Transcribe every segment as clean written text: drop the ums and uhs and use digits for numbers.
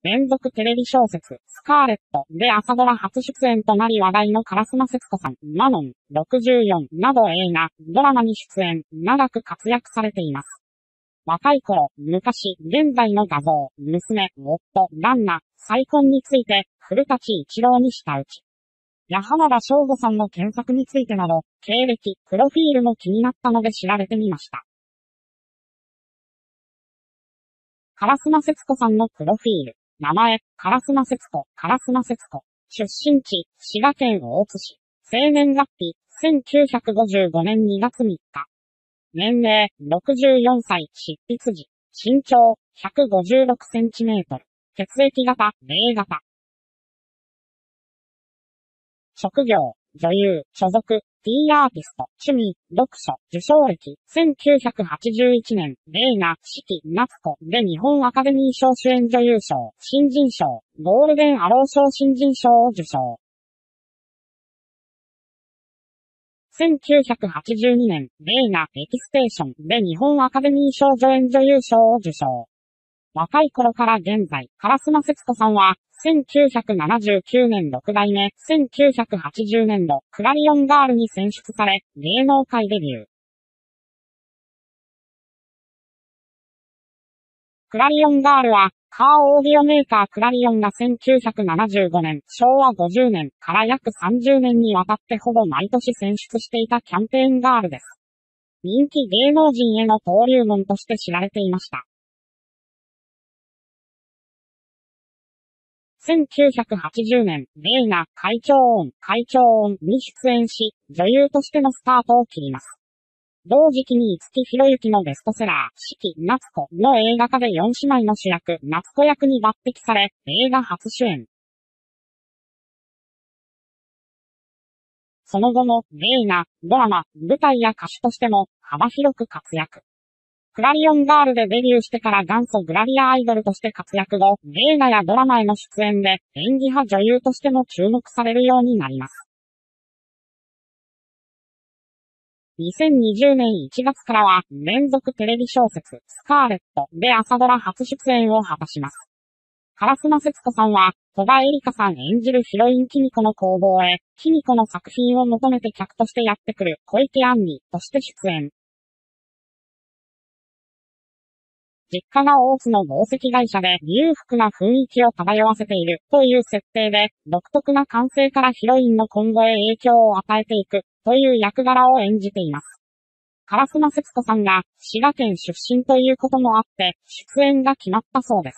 連続テレビ小説、スカーレットで朝ドラ初出演となり話題の烏間節子さん、マノン、64など映画、ドラマに出演、長く活躍されています。若い頃、昔、現在の画像、娘、夫、旦那、再婚について、古舘一郎に舌打ち。浜田省吾さんの検索についてなど、経歴、プロフィールも気になったので調べてみました。烏間節子さんのプロフィール。名前、烏間節子。出身地、滋賀県大津市。生年月日、1955年2月3日。年齢、64歳、執筆時。身長、156センチメートル。血液型、A 型。職業、女優、所属、T アーティスト、趣味、読書、受賞歴、1981年、映画、四季、夏子で日本アカデミー賞主演女優賞、新人賞、ゴールデンアロー賞新人賞を受賞。1982年、映画、エキステーションで日本アカデミー賞助演女優賞を受賞。若い頃から現在、烏間節子さんは、1979年6代目、1980年度、クラリオンガールに選出され、芸能界デビュー。クラリオンガールは、カーオーディオメーカークラリオンが1975年、昭和50年から約30年にわたってほぼ毎年選出していたキャンペーンガールです。人気芸能人への登竜門として知られていました。1980年、映画、会長音に出演し、女優としてのスタートを切ります。同時期に五木ひろゆきのベストセラー、四季、夏子の映画化で4姉妹の主役、夏子役に抜擢され、映画初主演。その後も、映画、ドラマ、舞台や歌手としても、幅広く活躍。クラリオンガールでデビューしてから元祖グラビアアイドルとして活躍後、映画やドラマへの出演で演技派女優としても注目されるようになります。2020年1月からは連続テレビ小説スカーレットで朝ドラ初出演を果たします。烏間節子さんは戸田恵梨香さん演じるヒロインキミコの工房へ、キミコの作品を求めて客としてやってくる小池杏里として出演。実家が大津の紡績会社で裕福な雰囲気を漂わせているという設定で、独特な感性からヒロインの今後へ影響を与えていくという役柄を演じています。烏間節子さんが滋賀県出身ということもあって、出演が決まったそうです。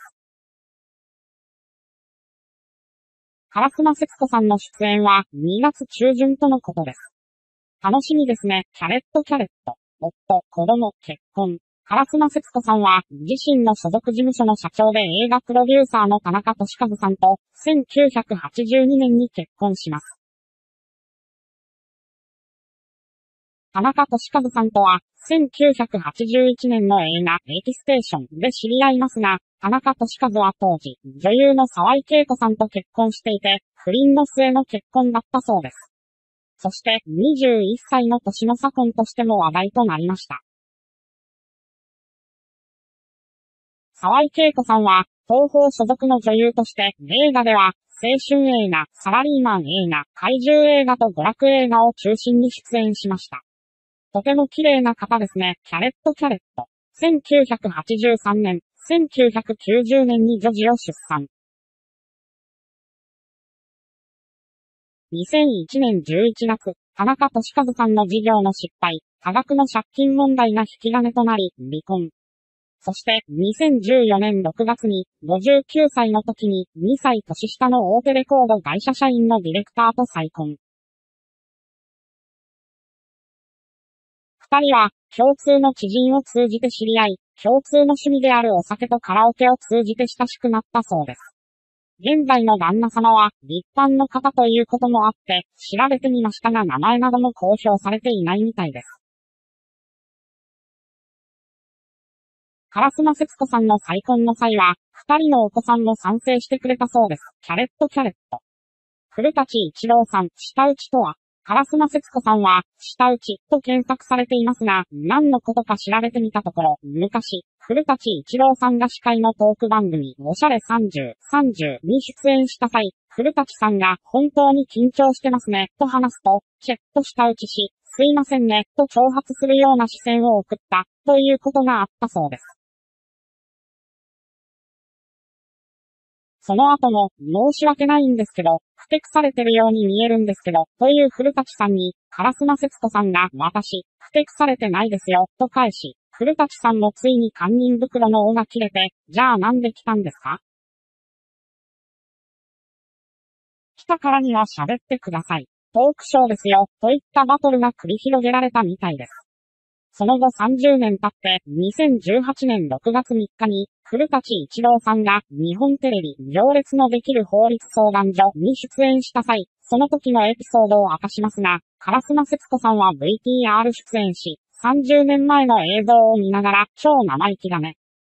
烏間節子さんの出演は2月中旬とのことです。楽しみですね。キャレット。夫、子供、結婚。烏間節子さんは、自身の所属事務所の社長で映画プロデューサーの田中俊和さんと、1982年に結婚します。田中俊和さんとは、1981年の映画、エキステーションで知り合いますが、田中俊和は当時、女優の沢井恵子さんと結婚していて、不倫の末の結婚だったそうです。そして、21歳の年の差婚としても話題となりました。沢井恵子さんは、東宝所属の女優として、映画では、青春映画、サラリーマン映画、怪獣映画と娯楽映画を中心に出演しました。とても綺麗な方ですね。キャレット。1983年、1990年に女児を出産。2001年11月、田中俊和さんの事業の失敗、多額の借金問題が引き金となり、離婚。そして、2014年6月に、59歳の時に、2歳年下の大手レコード会社社員のディレクターと再婚。二人は、共通の知人を通じて知り合い、共通の趣味であるお酒とカラオケを通じて親しくなったそうです。現在の旦那様は、一般の方ということもあって、調べてみましたが名前なども公表されていないみたいです。烏間節子さんの再婚の際は、二人のお子さんも賛成してくれたそうです。キャレット。古舘一郎さん、舌打ちとは、 烏丸節子さんは、舌打ちと検索されていますが、何のことか調べてみたところ、昔、古舘一郎さんが司会のトーク番組、おしゃれ30に出演した際、古舘さんが、本当に緊張してますね、と話すと、チェッと舌打ちし、すいませんね、と挑発するような視線を送った、ということがあったそうです。その後も、申し訳ないんですけど、ふてくされてるように見えるんですけど、という古舘さんに、烏丸節子さんが、私、ふてくされてないですよ、と返し、古舘さんもついに堪忍袋の緒が切れて、じゃあなんで来たんですか？来たからには喋ってください。トークショーですよ、といったバトルが繰り広げられたみたいです。その後30年経って、2018年6月3日に、古舘一郎さんが、日本テレビ、行列のできる法律相談所に出演した際、その時のエピソードを明かしますが、烏丸節子さんは VTR 出演し、30年前の映像を見ながら、超生意気だね。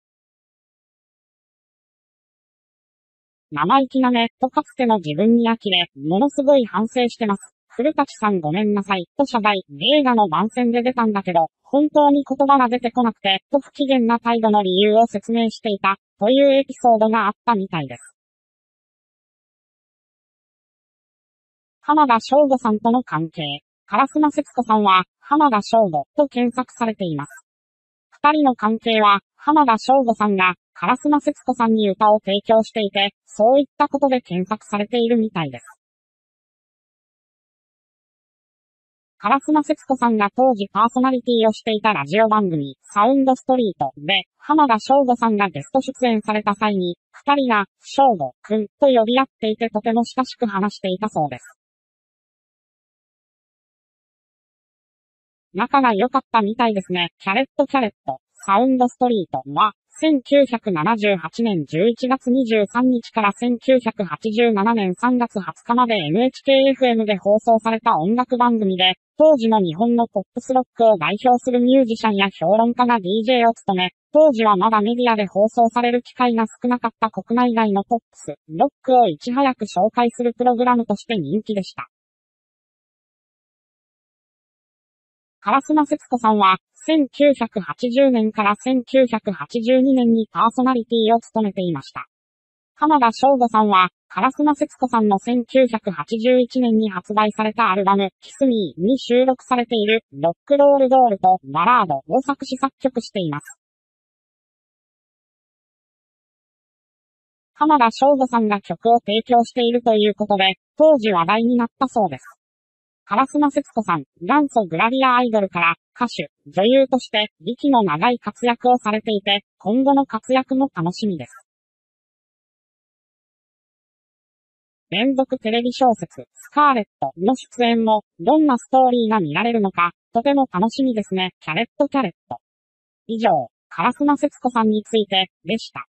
生意気なね、とかつての自分に呆れ、ものすごい反省してます。古舘さんごめんなさい、と謝罪、映画の番宣で出たんだけど、本当に言葉が出てこなくて、と不機嫌な態度の理由を説明していた、というエピソードがあったみたいです。浜田省吾さんとの関係。烏丸節子さんは、浜田省吾と検索されています。二人の関係は、浜田省吾さんが、烏丸節子さんに歌を提供していて、そういったことで検索されているみたいです。烏丸節子さんが当時パーソナリティをしていたラジオ番組、サウンドストリートで、浜田省吾さんがゲスト出演された際に、二人が、省吾くんと呼び合っていてとても親しく話していたそうです。仲が良かったみたいですね。キャレットサウンドストリートは、1978年11月23日から1987年3月20日まで NHK-FM で放送された音楽番組で、当時の日本のポップスロックを代表するミュージシャンや評論家が DJ を務め、当時はまだメディアで放送される機会が少なかった国内外のポップス、ロックをいち早く紹介するプログラムとして人気でした。烏丸節子さんは、1980年から1982年にパーソナリティを務めていました。浜田省吾さんは、烏丸節子さんの1981年に発売されたアルバム、キスミーに収録されている、ロックロールドールとバラードを作詞作曲しています。浜田省吾さんが曲を提供しているということで、当時話題になったそうです。烏丸節子さん、元祖グラビアアイドルから歌手、女優として息の長い活躍をされていて、今後の活躍も楽しみです。連続テレビ小説、スカーレットの出演も、どんなストーリーが見られるのか、とても楽しみですね。キャレット。以上、烏丸節子さんについて、でした。